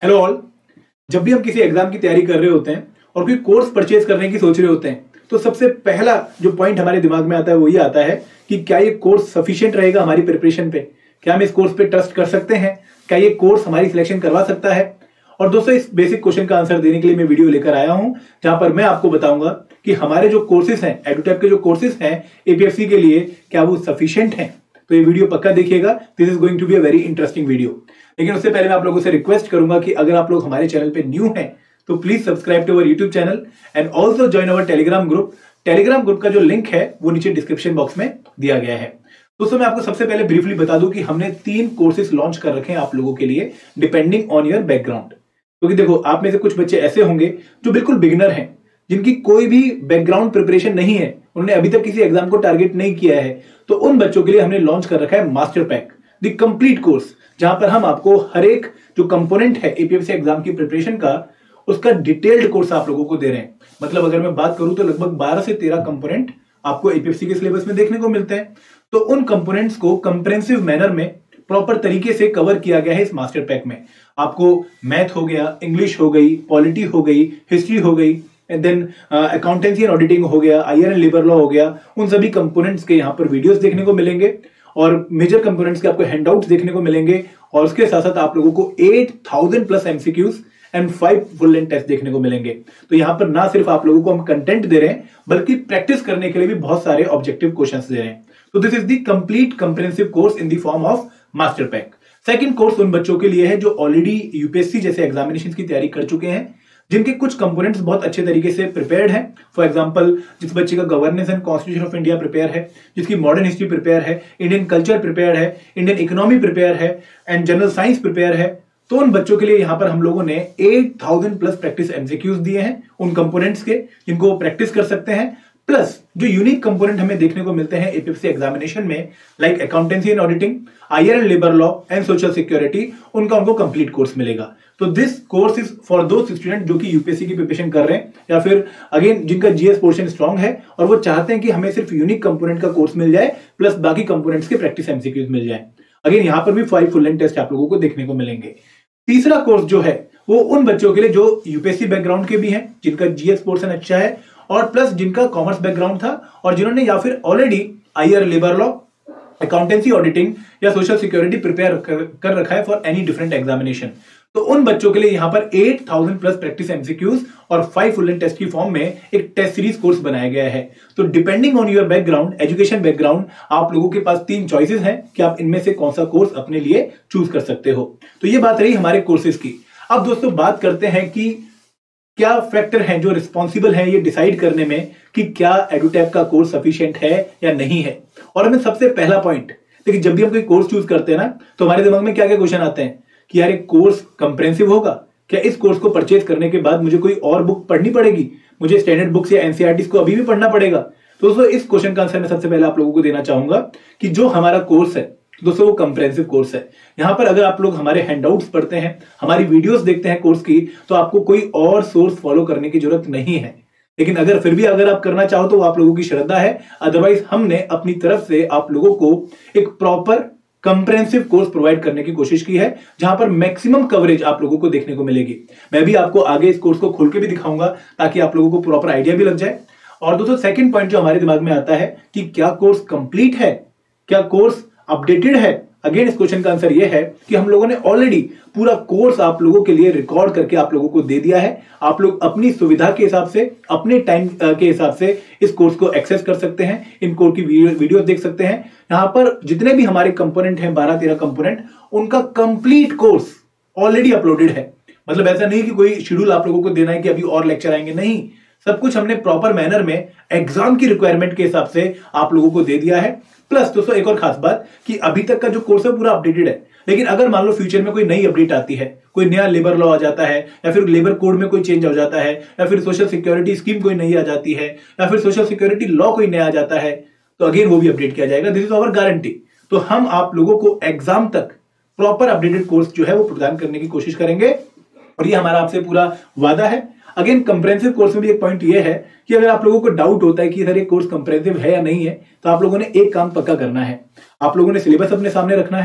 Hello all. जब भी हम किसी एग्जाम की तैयारी कर रहे होते हैं और कोई कोर्स परचेज करने की सोच रहे होते हैं तो सबसे पहला जो पॉइंट हमारे दिमाग में आता है वो ये आता है कि क्या ये कोर्स सफिशिएंट रहेगा हमारी प्रिपरेशन पे, क्या हम इस कोर्स पे ट्रस्ट कर सकते हैं, क्या ये कोर्स हमारी सिलेक्शन करवा सकता है। और दोस्तों, इस बेसिक क्वेश्चन का आंसर देने के लिए मैं वीडियो लेकर आया हूं जहां पर मैं आपको बताऊंगा कि हमारे जो कोर्सेज हैं, एडुटैप के जो कोर्सेज हैं एपीएससी के लिए, क्या वो सफिशिएंट हैं। तो ये वीडियो पक्का देखिएगा, this is going to be a very interesting video. लेकिन उससे पहले मैं आप लोगों से रिक्वेस्ट करूंगा कि अगर आप लोग हमारे चैनल पे न्यू हैं तो please subscribe to our YouTube channel and also join our Telegram group. Telegram group का जो लिंक है वो नीचे डिस्क्रिप्शन बॉक्स में दिया गया है। दोस्तों, मैं आपको सबसे पहले ब्रीफली बता दूं कि हमने 3 कोर्सेज लॉन्च कर रखे हैं आप लोगों के लिए डिपेंडिंग ऑन योर बैकग्राउंड। क्योंकि देखो, आप में से कुछ बच्चे ऐसे होंगे जो बिल्कुल बिगिनर हैं, जिनकी कोई भी बैकग्राउंड प्रिपरेशन नहीं है, उन्होंने अभी तक किसी एग्जाम को टारगेट नहीं किया है। तो उन बच्चों के लिए हमने लॉन्च कर रखा है master pack, the complete course, जहां पर हम आपको हर एक जो कंपोनेंट है एपीएससी एग्जाम की प्रिपरेशन का, उसका डिटेल्ड कोर्स आप लोगों को दे रहे हैं। मतलब अगर मैं बात करूं तो लगभग 12 से 13 कंपोनेंट आपको एपीएससी के सिलेबस में देखने को मिलते हैं। तो उन कंपोनेंट्स को कंप्रेहेंसिव मैनर में प्रॉपर तरीके से कवर किया गया है इस मास्टर पैक में। आपको मैथ हो गया, इंग्लिश हो गई, पॉलिटी हो गई, हिस्ट्री हो गई, देन अकाउंटेंसी एंड ऑडिटिंग हो गया, आईआर एंड लेबर लॉ हो गया, उन सभी कंपोनेंट्स के यहाँ पर वीडियोस देखने को मिलेंगे और मेजर कंपोनेंट्स के आपको हैंडआउट्स देखने को मिलेंगे। और उसके साथ साथ आप लोगों को 8000 plus MCQs and 5 full length test देखने को मिलेंगे। तो यहां पर ना सिर्फ आप लोगों को हम कंटेंट दे रहे हैं बल्कि प्रैक्टिस करने के लिए भी बहुत सारे ऑब्जेक्टिव क्वेश्चंस दे रहे हैं। तो this is the complete comprehensive course in the form of master pack. Second course उन बच्चों के लिए है जो ऑलरेडी यूपीएससी जैसे एग्जामिनेशन की तैयारी कर चुके हैं, जिनके कुछ कंपोनेंट्स बहुत अच्छे तरीके से प्रिपेयर्ड हैं। फॉर एग्जांपल, जिस बच्चे का governance and constitution of India prepare है, जिसकी मॉडर्न हिस्ट्री प्रिपेयर है, इंडियन कल्चर प्रिपेयर है, इंडियन इकोनॉमी प्रिपेयर है एंड जनरल साइंस प्रिपेयर है, तो उन बच्चों के लिए यहां पर हम लोगों ने 8000 प्लस प्रैक्टिस एमसीक्यूज दिए हैं उन कंपोनेंट्स के, जिनको वो प्रैक्टिस कर सकते हैं। प्लस जो यूनिक कंपोनेंट हमें देखने को मिलते हैं एपीएससी एग्जामिनेशन में, like accountancy and auditing, IR and labour law and social security, उनका उनको कंप्लीट कोर्स मिलेगा। तो this course is for those student जो कि यूपीएससी की प्रिपरेशन कर रहे हैं या फिर अगेन जिनका जीएस पोर्शन स्ट्रांग है और वो चाहते हैं कि हमें सिर्फ यूनिक कंपोनेंट का कोर्स मिल जाए प्लस बाकी कंपोनेंट्स के प्रैक्टिस एमसीक्यूज मिल जाए। अगेन यहां पर भी 5 फुल लेंथ टेस्ट आप लोगों को देखने को मिलेंगे। तीसरा कोर्स जो है वो उन बच्चों के लिए जो यूपीएससी बैकग्राउंड के भी हैं, जिनका जीएस पोर्शन अच्छा है और प्लस जिनका कॉमर्स बैकग्राउंड था और जिन्होंने या फिर already IR, labour law, accountancy, auditing या सोशल सिक्योरिटी प्रिपेयर कर रखा है फॉर एनी डिफरेंट एग्जामिनेशन। तो उन बच्चों के लिए यहां पर 8000 प्लस प्रैक्टिस एमसीक्यूज और 5 फुल लेंथ टेस्ट की फॉर्म में एक टेस्ट सीरीज कोर्स बनाया गया है। तो depending on your background, education background, आप लोगों के पास 3 चॉइसेस हैं कि आप इनमें से कौन सा कोर्स अपने लिए चूज कर सकते हो। तो ये बात रही हमारे कोर्सेज की। अब दोस्तों बात करते हैं कि क्या फैक्टर हैं जो रिस्पॉन्सिबल है ये डिसाइड करने में कि क्या एडुटैप का कोर्स सफिशिएंट है या नहीं है। और हमें सबसे पहला पॉइंट, देखिए, जब भी हम कोई कोर्स चूज करते हैं ना तो हमारे दिमाग में क्या क्या क्वेश्चन आते हैं कि यार एक कोर्स कंप्रेहेंसिव होगा, क्या इस कोर्स को परचेज करने के बाद मुझे कोई और बुक पढ़नी पड़ेगी, मुझे स्टैंडर्ड बुक्स या एनसीईआरटी को अभी भी पढ़ना पड़ेगा। तो दोस्तों, इस क्वेश्चन का आंसर मैं सबसे पहले आप लोगों को देना चाहूंगा कि जो हमारा कोर्स है दोस्तों वो कंप्रेहेंसिव कोर्स है। यहां पर अगर आप लोग हमारे हैंडआउट्स पढ़ते हैं, हमारी वीडियोस देखते हैं कोर्स की, तो आपको कोई और सोर्स फॉलो करने की जरूरत नहीं है। लेकिन अगर फिर भी अगर आप करना चाहो तो वो आप लोगों की श्रद्धा है। अदरवाइज हमने अपनी तरफ से आप लोगों को एक प्रॉपर कंप्रेहेंसिव कोर्स प्रोवाइड करने की कोशिश की है, जहां पर मैक्सिमम कवरेज आप लोगों को देखने को मिलेगी। मैं भी आपको आगे इस कोर्स को खोल के भी दिखाऊंगा ताकि आप लोगों को प्रॉपर आइडिया भी लग जाए। और दोस्तों, सेकंड पॉइंट जो हमारे दिमाग में आता है कि क्या कोर्स कंप्लीट है, क्या कोर्स अपडेटेड है। अगेन इस क्वेश्चन का आंसर यह है कि हम लोगों ने ऑलरेडी पूरा कोर्स आप लोगों के लिए रिकॉर्ड करके आप लोगों को दे दिया है। आप लोग अपनी सुविधा के हिसाब से, अपने टाइम के हिसाब से इस कोर्स को एक्सेस कर सकते हैं, इन कोर्स की वीडियो देख सकते हैं। यहां पर जितने भी हमारे कंपोनेंट हैं, 12-13 कंपोनेंट, उनका कंप्लीट कोर्स ऑलरेडी अपलोडेड है। मतलब ऐसा नहीं कि कोई शेड्यूल आप लोगों को देना है कि अभी और लेक्चर आएंगे, नहीं, सब कुछ हमने प्रॉपर मैनर में एग्जाम की रिक्वायरमेंट के हिसाब से आप लोगों को दे दिया है। प्लस दोस्तों, एक और खास बात कि अभी तक का जो कोर्स है पूरा अपडेटेड है। लेकिन अगर मान लो फ्यूचर में कोई नई अपडेट आती है, कोई नया लेबर लॉ आ जाता है या फिर लेबर कोड में कोई चेंज हो जाता है या फिर सोशल सिक्योरिटी स्कीम कोई नई आ जाती है या फिर सोशल सिक्योरिटी लॉ कोई नया आ जाता है, तो अगेन वो भी अपडेट किया जाएगा। This is our guarantee. तो हम आप लोगों को एग्जाम तक प्रॉपर अपडेटेड कोर्स जो है वो प्रदान करने की कोशिश करेंगे और ये हमारा आपसे पूरा वादा है। अगेन कंप्रेहेंसिव कोर्स में भी एक पॉइंट ये है कि अगर आप लोगों को डाउट होता है कि सर ये कोर्स कंप्रेहेंसिव है या नहीं है, तो आप लोगों ने एक काम पक्का करना है, आप लोगों ने सिलेबस अपने सामने रखना है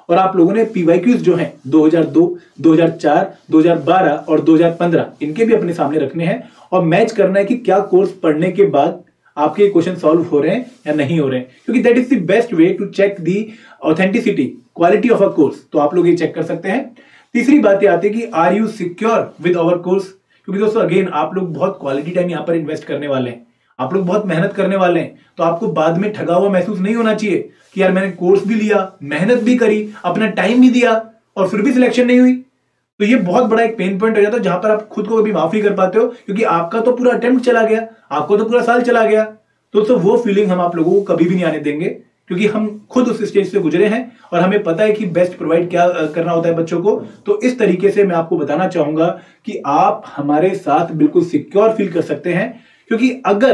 और आप लोगों ने पीवाईक्यूज जो हैं 2002, 2004, 2012 और 2015 इनके भी अपने सामने रखने हैं और मैच करना है कि क्या कोर्स पढ़ने के बाद आपके क्वेश्चन सॉल्व हो रहे हैं या नहीं हो रहे हैं, क्योंकि that is the best way to check the authenticity quality of a course. तो आप लोग ये चेक कर सकते हैं। तीसरी बात ये आती है कि are you secure with our course, क्योंकि दोस्तों अगेन आप लोग बहुत क्वालिटी टाइम यहाँ पर इन्वेस्ट करने वाले हैं, आप लोग बहुत मेहनत करने वाले हैं, तो आपको बाद में ठगा हुआ महसूस नहीं होना चाहिए कि यार मैंने कोर्स भी लिया, मेहनत भी करी, अपना टाइम भी दिया और फिर भी सिलेक्शन नहीं हुई। तो ये बहुत बड़ा एक पेन पॉइंट हो जाता है जहां पर आप खुद को कभी माफ नहीं कर पाते हो, क्योंकि आपका तो पूरा अटेम्प्ट चला गया, आपको तो पूरा साल चला गया। तो दोस्तों वो फीलिंग हम आप लोगों को कभी भी नहीं आने देंगे, क्योंकि हम खुद उस स्टेज से गुजरे हैं और हमें पता है कि बेस्ट प्रोवाइड क्या करना होता है बच्चों को। तो इस तरीके से मैं आपको बताना चाहूंगा कि आप हमारे साथ बिल्कुल सिक्योर फील कर सकते हैं, क्योंकि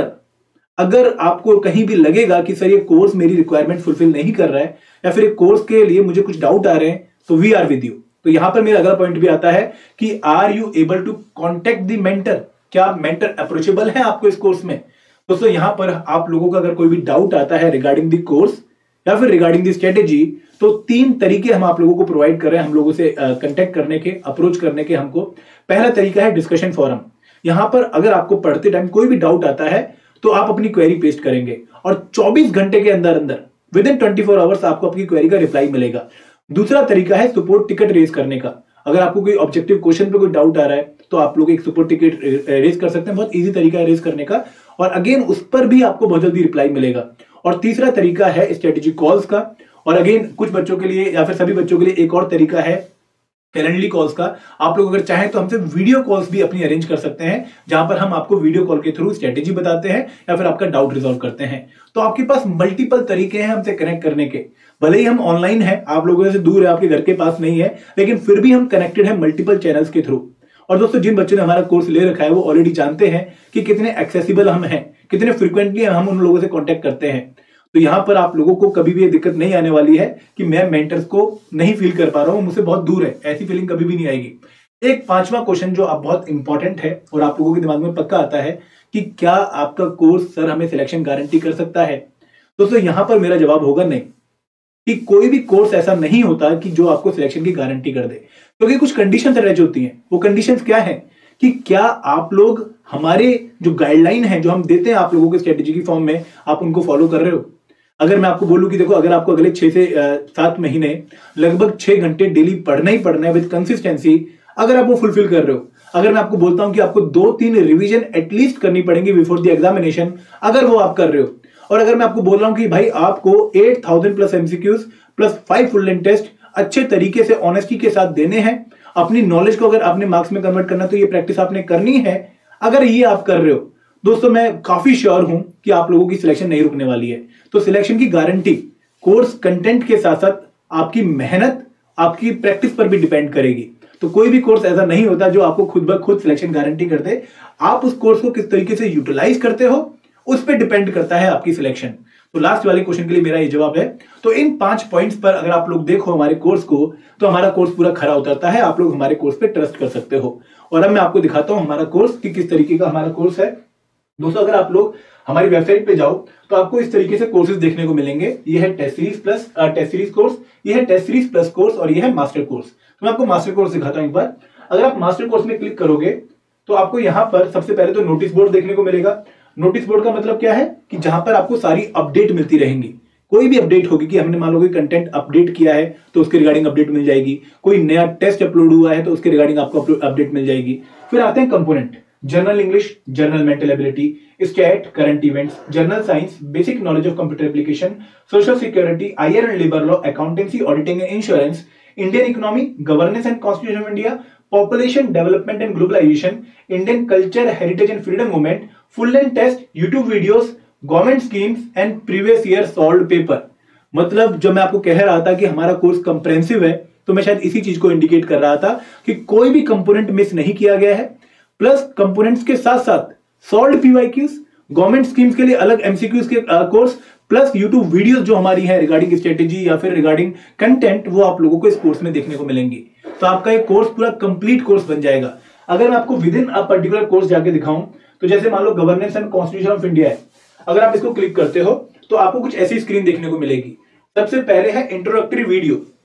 अगर आपको कहीं भी लगेगा कि सर ये कोर्स मेरी रिक्वायरमेंट फुलफिल नहीं कर रहा है या फिर एक कोर्स के लिए मुझे कुछ डाउट आ रहे हैं, तो वी आर विद यू। तो यहां पर मेरा अगला पॉइंट भी आता है कि are you able to contact the mentor, क्या मेंटर अप्रोचेबल है आपको इस कोर्स में। दोस्तों यहां पर आप लोगों का अगर कोई भी डाउट आता है रिगार्डिंग द कोर्स या फिर रिगार्डिंग द स्ट्रेटेजी, तो 3 तरीके हम आप लोगों को प्रोवाइड कर रहे हैं हम लोगों से कंटेक्ट करने के, अप्रोच करने के हमको। पहला तरीका है डिस्कशन फोरम। यहां पर अगर आपको पढ़ते टाइम कोई भी डाउट आता है तो आप अपनी क्वेरी पेस्ट करेंगे और 24 घंटे के अंदर अंदर विद इन 24 आवर्स आपको अपनी क्वेरी का रिप्लाई मिलेगा। दूसरा तरीका है सपोर्ट टिकट रेज करने का। अगर आपको कोई ऑब्जेक्टिव क्वेश्चन पे कोई डाउट आ रहा है तो आप लोग एक सपोर्ट टिकट रेज कर सकते हैं, बहुत इजी तरीका है रेज करने का, और अगेन उस पर भी आपको बहुत जल्दी रिप्लाई मिलेगा। और तीसरा तरीका है स्ट्रेटेजी कॉल्स का, और अगेन कुछ बच्चों के लिए या फिर सभी बच्चों के लिए एक और तरीका है कैलेंडली कॉल्स का। आप लोग अगर चाहें तो हमसे वीडियो कॉल्स भी अपनी अरेंज कर सकते हैं, जहां पर हम आपको वीडियो कॉल के थ्रू स्ट्रेटेजी बताते हैं या फिर आपका डाउट रिजॉल्व करते हैं। तो आपके पास मल्टीपल तरीके हैं हमसे कनेक्ट करने के। भले ही हम ऑनलाइन हैं, आप लोगों से दूर है, आपके घर के पास नहीं है, लेकिन फिर भी हम कनेक्टेड हैं मल्टीपल चैनल्स के थ्रू। और दोस्तों जिन बच्चों ने हमारा कोर्स ले रखा है वो ऑलरेडी जानते हैं कि कितने एक्सेसिबल हम हैं, कितने फ्रिक्वेंटली हम उन लोगों से कॉन्टेक्ट करते हैं। तो यहां पर आप लोगों को कभी भी ये दिक्कत नहीं आने वाली है कि मैं मेंटर्स को नहीं फील कर पा रहा हूं, मुझसे बहुत दूर है, ऐसी फीलिंग कभी भी नहीं आएगी। एक 5वां क्वेश्चन जो आप बहुत इंपॉर्टेंट है और आप लोगों के दिमाग में पक्का आता है कि क्या आपका कोर्स सर हमें सिलेक्शन गारंटी कर सकता है। दोस्तों यहां पर मेरा जवाब होगा नहीं, कि कोई भी कोर्स ऐसा नहीं होता कि जो आपको सिलेक्शन की गारंटी कर दे, क्योंकि कुछ कंडीशंस अटैच होती हैं। वो कंडीशंस क्या है कि क्या आप लोग हमारे जो गाइडलाइन है जो हम देते हैं आप लोगों के स्ट्रेटेजी की फॉर्म में, आप उनको फॉलो कर रहे हो। अगर मैं आपको बोलूं कि देखो अगर आपको अगले 6 से 7 महीने लगभग 6 घंटे डेली पढ़ना ही पढ़ना है विद कंसिस्टेंसी, अगर आप वो फुलफिल कर रहे हो, अगर मैं आपको बोलता हूं कि आपको 2-3 रिवीजन एटलीस्ट करनी पड़ेगी बिफोर द एग्जामिनेशन, अगर वो आप कर रहे हो, और अगर मैं आपको बोल रहा हूं कि भाई आपको 8000 plus MCQs plus 5 full length test अच्छे तरीके से ऑनेस्टी के साथ देने हैं, अपनी नॉलेज को अगर आपने मार्क्स में कन्वर्ट करना तो ये प्रैक्टिस आपने करनी है, अगर ये आप कर रहे हो दोस्तों, मैं काफी श्योर हूं कि आप लोगों की सिलेक्शन नहीं रुकने वाली है। तो सिलेक्शन की गारंटी कोर्स कंटेंट के साथ साथ आपकी मेहनत, आपकी प्रैक्टिस पर भी डिपेंड करेगी। तो कोई भी कोर्स ऐसा नहीं होता जो आपको खुद ब खुद सिलेक्शन गारंटी कर दे। आप उस कोर्स को किस तरीके से यूटिलाइज करते हो उस पर डिपेंड करता है आपकी सिलेक्शन। तो लास्ट वाले क्वेश्चन के लिए मेरा ये जवाब है। तो इन 5 पॉइंट्स पर अगर आप लोग देखो हमारे कोर्स को, तो हमारा कोर्स पूरा खरा उतरता है, आप लोग हमारे कोर्स पे ट्रस्ट कर सकते हो। और अब मैं आपको दिखाता हूं हमारा कोर्स कि किस तरीके का हमारा कोर्स है। दोस्तों अगर आप लोग हमारी वेबसाइट पे जाओ तो आपको इस तरीके से कोर्सेज देखने को मिलेंगे। ये है टेस्ट सीरीज कोर्स, ये है टेस्ट सीरीज प्लस कोर्स और ये है मास्टर कोर्स। तो मैं आपको मास्टर कोर्स दिखाता हूं एक बार। अगर आप मास्टर कोर्स में क्लिक करोगे तो आपको यहां पर सबसे पहले तो नोटिस बोर्ड देखने को मिलेगा। नोटिस बोर्ड का मतलब क्या है कि जहां पर आपको सारी अपडेट मिलती रहेंगी। कोई भी अपडेट होगी कि हमने मान लो कोई कंटेंट अपडेट किया है तो उसके रिगार्डिंग अपडेट मिल जाएगी, कोई नया टेस्ट अपलोड हुआ है तो उसके रिगार्डिंग आपको अपडेट मिल जाएगी। फिर आते हैं component, general English, general mental ability, stat, current events, general science, basic knowledge of computer application, social security, IR and labour law, accountancy, auditing and insurance, Indian economy, governance and constitution of India, population development and globalisation, Indian culture, heritage and freedom movement, full length test, YouTube videos, government schemes and previous year solved paper. मतलब जो मैं आपको कह रहा था कि हमारा course comprehensive है, तो मैं शायद इसी चीज को इंडिकेट कर रहा था कि कोई भी कंपोनेंट मिस नहीं किया गया है। प्लस कंपोनेंट्स के साथ साथ सॉल्व्ड पीवाईक्यूज, गवर्नमेंट स्कीम्स के लिए अलग एमसीक्यूज के कोर्स, प्लस यूट्यूब वीडियोस जो हमारी है रिगार्डिंग स्ट्रेटेजी या फिर रिगार्डिंग कंटेंट, वो आप लोगों को इस कोर्स में देखने को मिलेंगी। तो आपका एक कोर्स पूरा कंप्लीट कोर्स बन जाएगा। अगर मैं आपको within a particular course जाके दिखाऊं तो जैसे मान लो governance and constitution of India है, अगर आप इसको क्लिक करते हो तो आपको कुछ ऐसी स्क्रीन देखने को मिलेगी। सबसे पहले है इंट्रोडक्टरी वीडियो।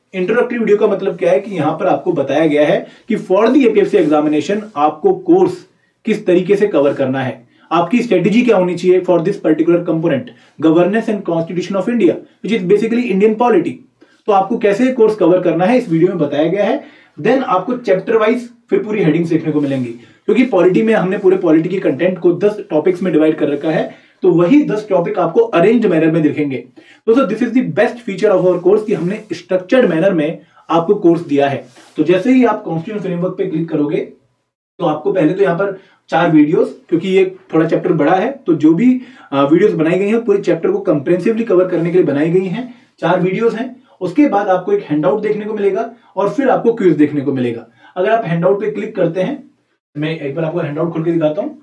इंट्रोडक्टरी वीडियो का मतलब क्या है कि यहां पर आपको बताया गया है कि फॉर द एपीएफसी एग्जामिनेशन आपको कोर्स किस तरीके से कवर करना है, आपकी स्ट्रेटेजी क्या होनी चाहिए for this particular component governance and constitution of India which is basically Indian polity. तो आपको कैसे कोर्स कवर करना है इस वीडियो में बताया गया है। देन आपको चैप्टर वाइज फिर पूरी हेडिंग्स देखने को मिलेंगी, क्योंकि पॉलिटी में हमने पूरे पॉलिटी के कंटेंट को 10 टॉपिक्स में डिवाइड कर रखा है, तो वही 10 टॉपिक आपको अरेंज्ड मैनर में दिखेंगे। दोस्तों this is the best feature of our course कि हमने स्ट्रक्चर्ड मैनर में आपको कोर्स दिया है। तो जैसे ही आप कॉन्स्टिट्यूशन फ्रेमवर्क पे क्लिक करोगे तो आपको पहले तो यहाँ पर 4 वीडियोस, क्योंकि ये थोड़ा चैप्टर बड़ा है तो जो भी वीडियोस बनाई गई हैं पूरे चैप्टर को कंप्रेहेंसिवली कवर करने के लिए बनाई गई हैं। 4 वीडियोस हैं। उसके बाद आपको एक हैंडआउट देखने को मिलेगा और फिर आपको क्विज देखने को मिलेगा। अगर आप हैंडआउट पे क्लिक करते हैं, मैं एक बार आपको हैंडआउट खोल के दिखाता हूं।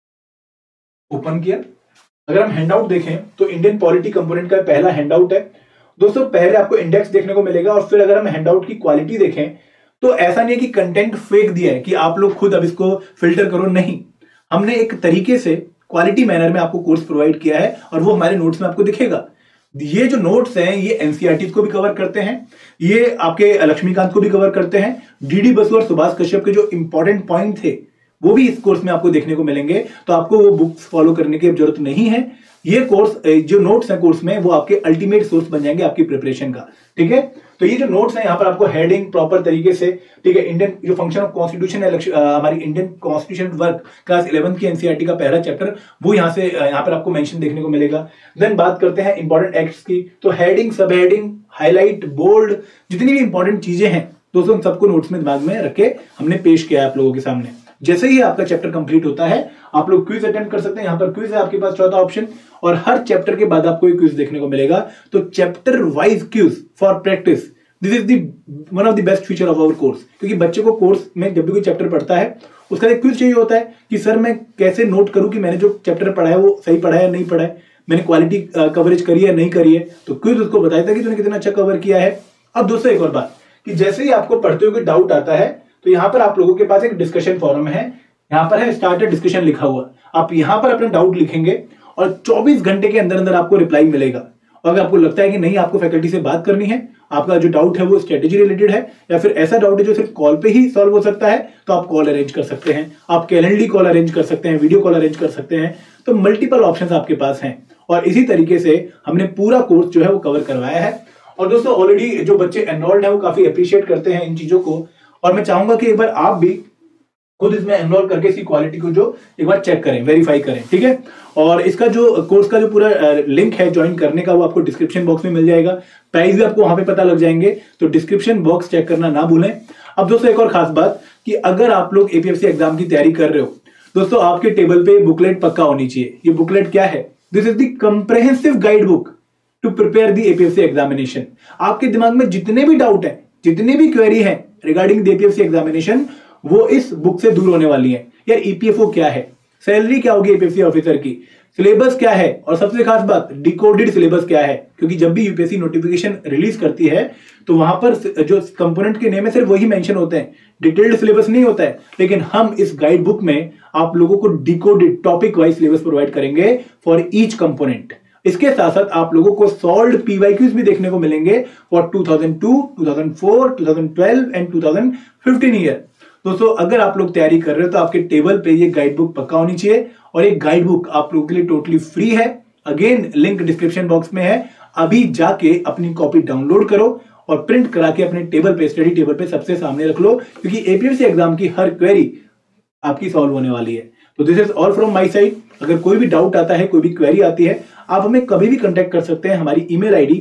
ओपन किया, अगर हम हैंडआउट देखें तो इंडियन पॉलिटी कंपोनेंट का पहला हैंडआउट है। दोस्तों पहले आपको इंडेक्स देखने को मिलेगा और फिर अगर हम हैंडआउट की क्वालिटी देखें तो ऐसा नहीं है कि कंटेंट फेक दिया है कि आप लोग खुद अब इसको फिल्टर करो, नहीं, हमने एक तरीके से क्वालिटी मैनर में आपको कोर्स प्रोवाइड किया है और वो हमारे नोट्स में आपको दिखेगा। ये जो नोट्स हैं ये एनसीईआरटी को भी कवर करते हैं, ये आपके लक्ष्मीकांत को भी कवर करते हैं, डीडी बसु और सुभाष कश्यप के जो इंपॉर्टेंट पॉइंट थे वो भी इस कोर्स में आपको देखने को मिलेंगे। तो आपको वो बुक्स फॉलो करने की जरूरत नहीं है। ये कोर्स जो नोट्स है कोर्स में वो आपके अल्टीमेट सोर्स बन जाएंगे आपकी प्रिपरेशन का, ठीक है। तो ये जो नोट्स है यहाँ पर आपको हेडिंग प्रॉपर तरीके से, ठीक है, इंडियन जो फंक्शन ऑफ कॉन्स्टिट्यूशन है, हमारी इंडियन कॉन्स्टिट्यूशन वर्क क्लास 11 की एनसीईआरटी का पहला चैप्टर, वो यहाँ से यहाँ पर आपको मेंशन देखने को मिलेगा। देन बात करते हैं इंपॉर्टेंट एक्ट्स की, तो हेडिंग, सब हेडिंग, हाईलाइट, बोल्ड, जितनी भी इंपॉर्टेंट चीजें हैं दोस्तों उन सबको नोट्स में दिमाग में रख के हमने पेश किया है आप लोगों के सामने। जैसे ही आपका चैप्टर कंप्लीट होता है आप लोग क्विज अटेम्प्ट कर सकते हैं। यहाँ पर क्विज है आपके पास चौथा ऑप्शन, और हर चैप्टर के बाद आपको एक क्विज देखने को मिलेगा। तो chapter wise quiz for practice, this is the one of the best feature of our course, क्योंकि बच्चे को कोर्स में जब भी कोई चैप्टर पढ़ता है उसका एक क्विज चाहिए होता है कि सर मैं कैसे नोट करूं कि मैंने जो चैप्टर पढ़ा है वो सही पढ़ा है या नहीं पढ़ा है, मैंने क्वालिटी कवरेज करी है नहीं करी है। तो क्विज उसको बताता है कि तूने कितना अच्छा कवर किया है। अब दोस्तों एक और बात कि जैसे ही आपको पढ़ते हुए डाउट आता है तो यहाँ पर आप लोगों के पास एक डिस्कशन फोरम है, यहाँ पर है स्टार्ट अ डिस्कशन लिखा हुआ। आप यहाँ पर अपना डाउट लिखेंगे और 24 घंटे के अंदर अंदर आपको रिप्लाई मिलेगा। और अगर आपको लगता है कि नहीं आपको फैकल्टी से बात करनी है, आपका जो डाउट है वो स्ट्रेटेजी रिलेटेड है या फिर ऐसा डाउट है जो सिर्फ कॉल पे ही सॉल्व हो सकता है, तो आप कॉल अरेंज कर सकते हैं, आप कैलेंडली कॉल अरेंज कर सकते हैं, वीडियो कॉल अरेंज कर सकते हैं। तो मल्टीपल ऑप्शंस आपके पास हैं और इसी तरीके से हमने पूरा कोर्स जो है वो कवर करवाया है। और दोस्तों ऑलरेडी जो बच्चे एनरोल्ड है वो काफी अप्रिशिएट करते हैं इन चीजों को, और मैं चाहूंगा कि एक बार आप भी खुद इसमें एनरोल करके इसकी क्वालिटी को जो एक बार चेक करें, वेरीफाई करें, ठीक है। और इसका जो कोर्स का जो पूरा लिंक है ज्वाइन करने का वो आपको डिस्क्रिप्शन बॉक्स में मिल जाएगा, प्राइस भी आपको वहां पे पता लग जाएंगे, तो डिस्क्रिप्शन बॉक्स चेक करना ना भूलें। अब दोस्तों एक और खास बात कि अगर आप लोग एपीएफसी एग्जाम की तैयारी कर रहे हो दोस्तों आपके टेबल पे बुकलेट पक्का होनी चाहिए। ये बुकलेट क्या है? This is the comprehensive guide book to prepare the APFC examination. आपके दिमाग में जितने भी डाउट है, जितनी भी क्वेरी है रिगार्डिंग द एपीएफसी एग्जामिनेशन, वो इस बुक से दूर होने वाली है। यार ईपीएफओ क्या है, सैलरी क्या होगी एपीएफसी ऑफिसर की, सिलेबस क्या है, और सबसे खास बात डिकोडेड सिलेबस क्या है, क्योंकि जब भी यूपीएससी नोटिफिकेशन रिलीज करती है तो वहां पर जो कंपोनेंट के नेम है सिर्फ वही मेंशन होते हैं, डिटेल्ड सिलेबस नहीं होता है। लेकिन हम इस गाइड बुक में आप लोगों को decoded topic wise syllabus provide करेंगे फॉर ईच कंपोनेंट। इसके साथ साथ आप लोगों को सॉल्व्ड पीवाईक्यूज भी देखने को मिलेंगे फॉर 2002, 2004, 2012 एंड 2015 ईयर। दोस्तों अगर आप लोग तैयारी कर रहे हो तो आपके टेबल पे ये गाइड बुक पक्का होनी चाहिए, और ये गाइड बुक आप लोगों के लिए टोटली फ्री है। अगेन लिंक डिस्क्रिप्शन बॉक्स में है, अभी जाके अपनी कॉपी डाउनलोड करो और प्रिंट करा के अपने टेबल पे, स्टडी टेबल पे सबसे सामने रख लो, क्योंकि एपीएफसी एग्जाम की हर क्वेरी आपकी सॉल्व होने वाली है। तो this is all from my side. अगर कोई भी डाउट आता है, कोई भी क्वेरी आती है, आप हमें कभी भी कांटेक्ट कर सकते हैं हमारी ईमेल आईडी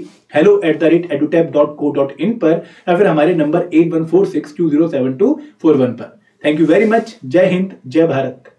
hello@edutap.co.in पर, या फिर हमारे नंबर 8146207241 पर। Thank you very much. जय हिंद, जय भारत।